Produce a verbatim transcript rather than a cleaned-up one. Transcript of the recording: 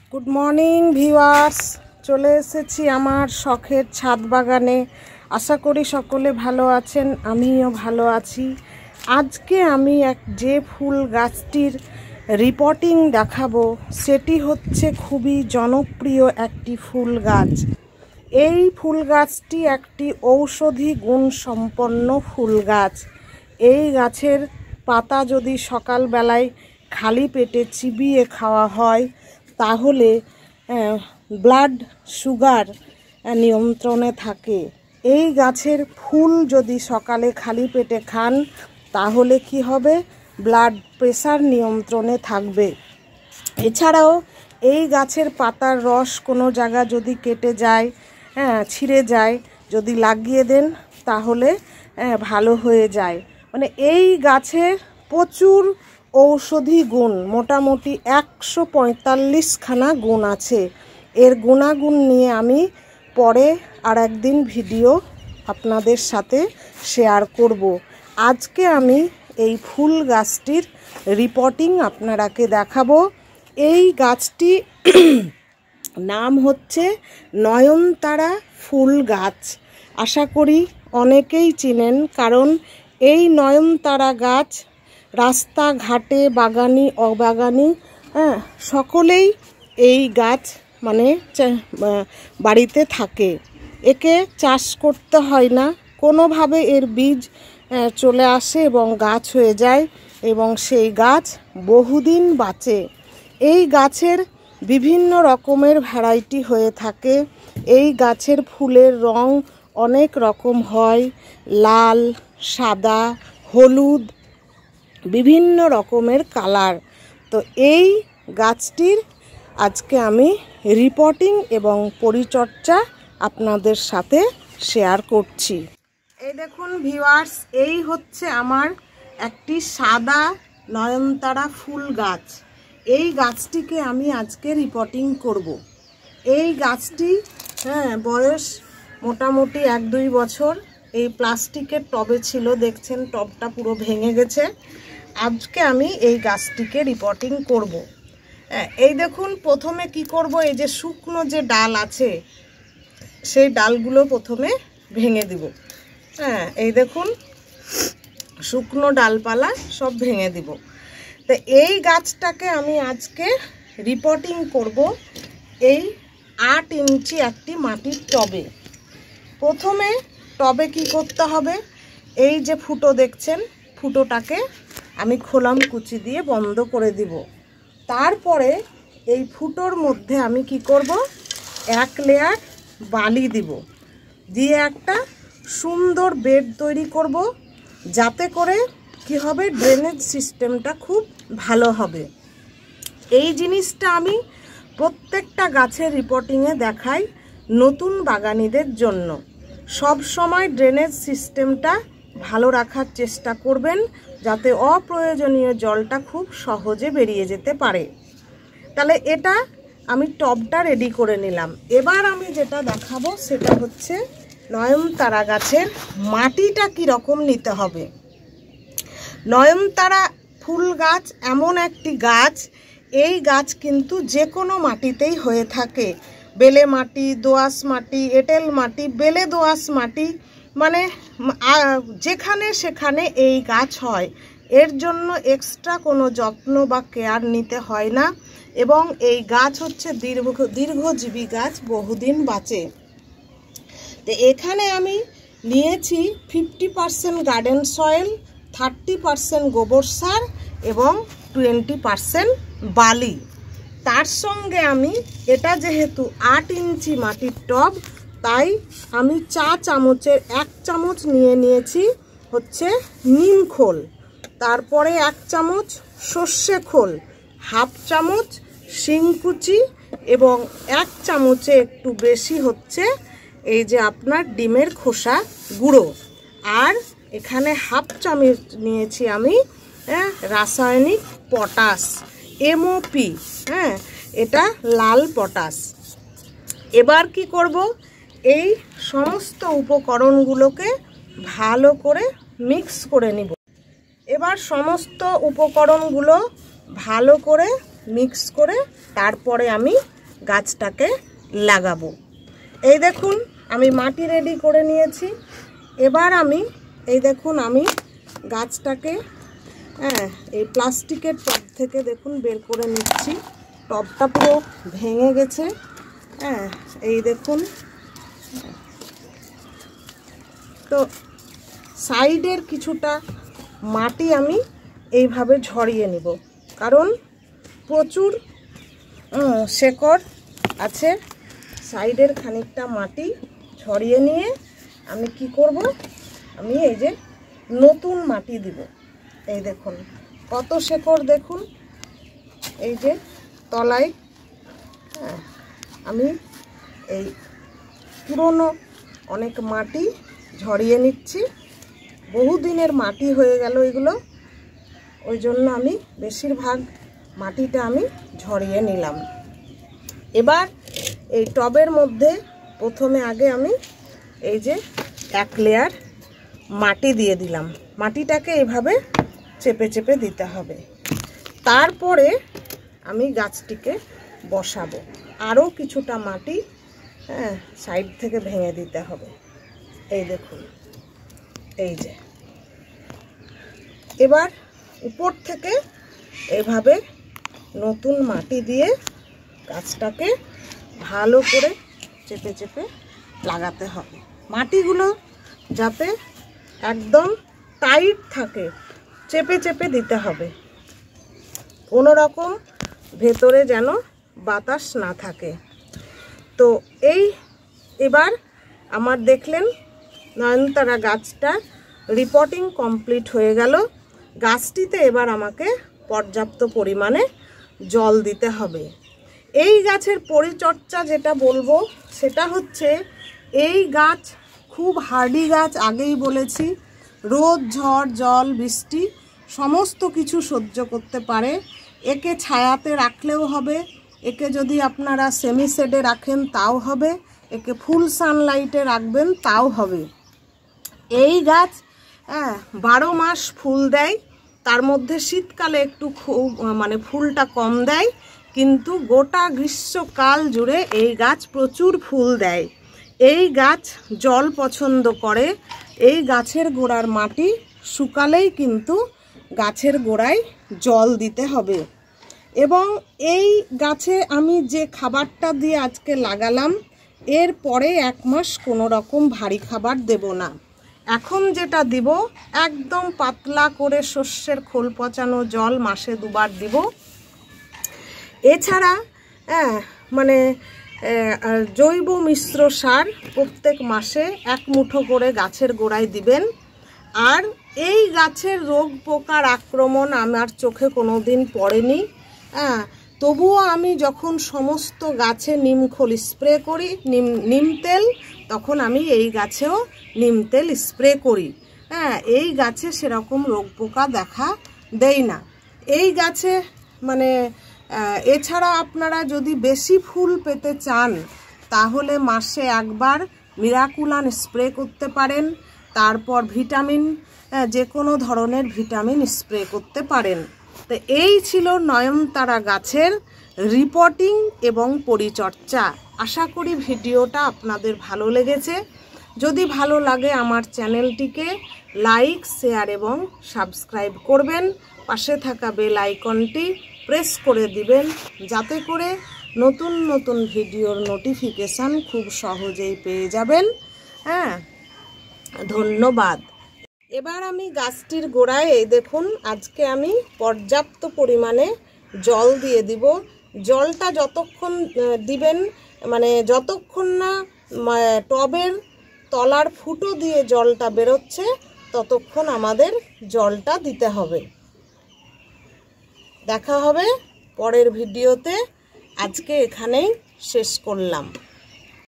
Good morning viewers, চলে এসেছি আমার শখের ছাদ বাগানে। আশা করি সকলে ভালো আছেন, আমিও ভালো আছি। আজকে আমি এক যে ফুল গাছটির রিপোর্টিং দেখাবো সেটি হচ্ছে খুবই জনপ্রিয় একটি ফুল গাছ। এই ফুল গাছটি একটি ঔষধি গুণ সম্পন্ন ফুল গাছ। এই গাছের পাতা যদি সকালবেলায় খালি পেটে চিবিয়ে খাওয়া হয় তাহলে ব্লাড সুগার নিয়ন্ত্রণে থাকে। এই গাছের ফুল যদি সকালে খালি পেটে খান তাহলে কি হবে, ব্লাড প্রেশার নিয়ন্ত্রণে থাকবে। এছাড়াও এই গাছের পাতার রস কোনো জায়গা যদি কেটে যায়, হ্যাঁ ছিঁড়ে যায়, যদি লাগিয়ে দেন তাহলে ভালো হয়ে যায়। মানে এই গাছের প্রচুর ঔষধি গুণ, মোটামুটি একশো পঁয়তাল্লিশখানা গুণ আছে। এর গুণাগুণ নিয়ে আমি পরে আর একদিন ভিডিও আপনাদের সাথে শেয়ার করব। আজকে আমি এই ফুল গাছটির রিপোর্টিং আপনারাকে দেখাবো। এই গাছটি নাম হচ্ছে নয়নতারা ফুল গাছ। আশা করি অনেকেই চিনেন, কারণ এই নয়নতারা গাছ রাস্তাঘাটে বাগানি অবাগানি হ্যাঁ সকলেই এই গাছ মানে বাড়িতে থাকে। একে চাষ করতে হয় না, কোনোভাবে এর বীজ চলে আসে এবং গাছ হয়ে যায় এবং সেই গাছ বহুদিন বাঁচে। এই গাছের বিভিন্ন রকমের ভ্যারাইটি হয়ে থাকে। এই গাছের ফুলের রং অনেক রকম হয়, লাল, সাদা, হলুদ, বিভিন্ন রকমের কালার। তো এই গাছটির আজকে আমি রিপোর্টিং এবং পরিচর্যা আপনাদের সাথে শেয়ার করছি। এই দেখুন ভিউয়ার্স, এই হচ্ছে আমার একটি সাদা নয়নতারা ফুল গাছ। এই গাছটিকে আমি আজকে রিপোর্টিং করব। এই গাছটি হ্যাঁ বয়স মোটামুটি এক দুই বছর। এই প্লাস্টিকের টবে ছিল, দেখছেন টবটা পুরো ভেঙে গেছে। আজকে আমি এই গাছটিকে রিপোর্টিং করব। এই দেখুন, প্রথমে কি করব, এই যে শুকনো যে ডাল আছে সেই ডালগুলো প্রথমে ভেঙে দিব। হ্যাঁ এই দেখুন শুকনো ডালপালা সব ভেঙে দিব। তো এই গাছটাকে আমি আজকে রিপোর্টিং করব এই আট ইঞ্চি একটি মাটির টবে। প্রথমে টবে কি করতে হবে, এই যে ফুটো দেখছেন ফুটোটাকে আমি খোলাম কুচি দিয়ে বন্ধ করে দিব। তারপরে এই ফুটোর মধ্যে আমি কি করব, এক লেয়ার বালি দিব, দিয়ে একটা সুন্দর বেড তৈরি করব, যাতে করে কি হবে ড্রেনেজ সিস্টেমটা খুব ভালো হবে। এই জিনিসটা আমি প্রত্যেকটা গাছের রিপোর্টিংয়ে দেখাই নতুন বাগানীদের জন্য। সব সময় ড্রেনেজ সিস্টেমটা ভালো রাখার চেষ্টা করবেন, যাতে অপ্রয়োজনীয় জলটা খুব সহজে বেরিয়ে যেতে পারে। তাহলে এটা আমি টবটা রেডি করে নিলাম। এবার আমি যেটা দেখাবো সেটা হচ্ছে নয়নতারা গাছের মাটিটা কীরকম নিতে হবে। নয়নতারা ফুল গাছ এমন একটি গাছ, এই গাছ কিন্তু যে কোনো মাটিতেই হয়ে থাকে। বেলে মাটি, দোআঁশ মাটি, এঁটেল মাটি, বেলে দোআঁশ মাটি, মানে যেখানে সেখানে এই গাছ হয়। এর জন্য এক্সট্রা কোনো যত্ন বা কেয়ার নিতে হয় না এবং এই গাছ হচ্ছে দীর্ঘ দীর্ঘজীবী গাছ, বহুদিন বাঁচে। তো এখানে আমি নিয়েছি fifty percent garden soil, thirty percent গোবর সার এবং টোয়েন্টি পারসেন্ট বালি। তার সঙ্গে আমি, এটা যেহেতু আট ইঞ্চি মাটির টব, তাই আমি চা চামচের এক চামচ নিয়ে নিয়েছি হচ্ছে নিম খোল, তারপরে এক চামচ সর্ষে খোল, হাফ চামচ শিংকুচি এবং এক চামচে একটু বেশি হচ্ছে এই যে আপনার ডিমের খোসা গুঁড়ো। আর এখানে হাফ চামচ নিয়েছি আমি হ্যাঁ রাসায়নিক পটাশ, এমওপি, হ্যাঁ এটা লাল পটাশ। এবার কি করব, এই সমস্ত উপকরণগুলোকে ভালো করে মিক্স করে নিব। এবার সমস্ত উপকরণগুলো ভালো করে মিক্স করে তারপরে আমি গাছটাকে লাগাবো। এই দেখুন আমি মাটি রেডি করে নিয়েছি। এবার আমি এই দেখুন আমি গাছটাকে হ্যাঁ এই প্লাস্টিকের টব থেকে দেখুন বের করে নিচ্ছি। টবটা পুরো ভেঙে গেছে। হ্যাঁ এই দেখুন, তো সাইডের কিছুটা মাটি আমি এইভাবে ঝরিয়ে নিব, কারণ প্রচুর শেকড় আছে। সাইডের খানিকটা মাটি ঝরিয়ে নিয়ে আমি কি করব, আমি এই যে নতুন মাটি দিব। এই দেখুন কত শেকড় দেখুন, এই যে তলায়। হ্যাঁ আমি এই পুরনো অনেক মাটি ঝরিয়ে নিচ্ছি। বহুদিনের মাটি হয়ে গেল এগুলো, ওই জন্য আমি বেশিরভাগ মাটিটা আমি ঝরিয়ে নিলাম। এবার এই টবের মধ্যে প্রথমে আগে আমি এই যে এক লেয়ার মাটি দিয়ে দিলাম। মাটিটাকে এইভাবে চেপে চেপে দিতে হবে। তারপরে আমি গাছটিকে বসাবো। আরও কিছুটা মাটি হ্যাঁ সাইড থেকে ভেঙে দিতে হবে। এই দেখুন, এই যে এবার উপর থেকে এইভাবে নতুন মাটি দিয়ে গাছটাকে ভালো করে চেপে চেপে লাগাতে হবে। মাটিগুলো যাতে একদম টাইট থাকে, চেপে চেপে দিতে হবে, কোনো রকম ভেতরে যেন বাতাস না থাকে। তো এই এবার আমার দেখলেন নয়নতারা গাছটা রিপোর্টিং কমপ্লিট হয়ে গেল। গাছটিতে এবার আমাকে পর্যাপ্ত পরিমাণে জল দিতে হবে। এই গাছের পরিচর্যা যেটা বলবো সেটা হচ্ছে, এই গাছ খুব হার্ডি গাছ, আগেই বলেছি। রোদ, ঝড়, জল, বৃষ্টি সমস্ত কিছু সহ্য করতে পারে। একে ছায়াতে রাখলেও হবে, একে যদি আপনারা সেমি শেডে রাখেন তাও হবে, একে ফুল সানলাইটে রাখবেন তাও হবে। এই গাছ হ্যাঁ বারো মাস ফুল দেয়, তার মধ্যে শীতকালে একটু খুব মানে ফুলটা কম দেয়, কিন্তু গোটা গ্রীষ্মকাল জুড়ে এই গাছ প্রচুর ফুল দেয়। এই গাছ জল পছন্দ করে। এই গাছের গোড়ার মাটি শুকালেই কিন্তু গাছের গোড়ায় জল দিতে হবে। এবং এই গাছে আমি যে খাবারটা দিয়ে আজকে লাগালাম, এর পরে এক মাস কোনো রকম ভারী খাবার দেব না। এখন যেটা দিব একদম পাতলা করে শস্যের খোল পচানো জল মাসে দুবার দিব। এছাড়া হ্যাঁ মানে জৈব মিশ্র সার প্রত্যেক মাসে এক মুঠো করে গাছের গোড়ায় দিবেন। আর এই গাছের রোগ পোকার আক্রমণ আমার চোখে কোনো দিন পড়েনি। হ্যাঁ তবুও আমি যখন সমস্ত গাছে নিমখোল স্প্রে করি, নিম নিম তেল, তখন আমি এই গাছেও নিম তেল স্প্রে করি। হ্যাঁ এই গাছে সেরকম রোগ পোকা দেখা দেয় না। এই গাছে মানে এছাড়া আপনারা যদি বেশি ফুল পেতে চান তাহলে মাসে একবার মিরাকুলান স্প্রে করতে পারেন। তারপর ভিটামিন, যে কোনো ধরনের ভিটামিন স্প্রে করতে পারেন। তো এই ছিল নয়নতারা গাছের রিপোর্টিং এবং পরিচর্যা। আশা করি ভিডিওটা আপনাদের ভালো লেগেছে। যদি ভালো লাগে আমার চ্যানেলটিকে লাইক, শেয়ার এবং সাবস্ক্রাইব করবেন। পাশে থাকা বেল আইকনটি প্রেস করে দিবেন, যাতে করে নতুন নতুন ভিডিওর নোটিফিকেশান খুব সহজেই পেয়ে যাবেন। হ্যাঁ ধন্যবাদ। এবার আমি গাছটির গোড়ায় এই দেখুন আজকে আমি পর্যাপ্ত পরিমাণে জল দিয়ে দিব। জলটা যতক্ষণ দিবেন মানে যতক্ষণ না টবের তলার ফুটো দিয়ে জলটা বেরোচ্ছে ততক্ষণ আমাদের জলটা দিতে হবে। দেখা হবে পরের ভিডিওতে। আজকে এখানেই শেষ করলাম।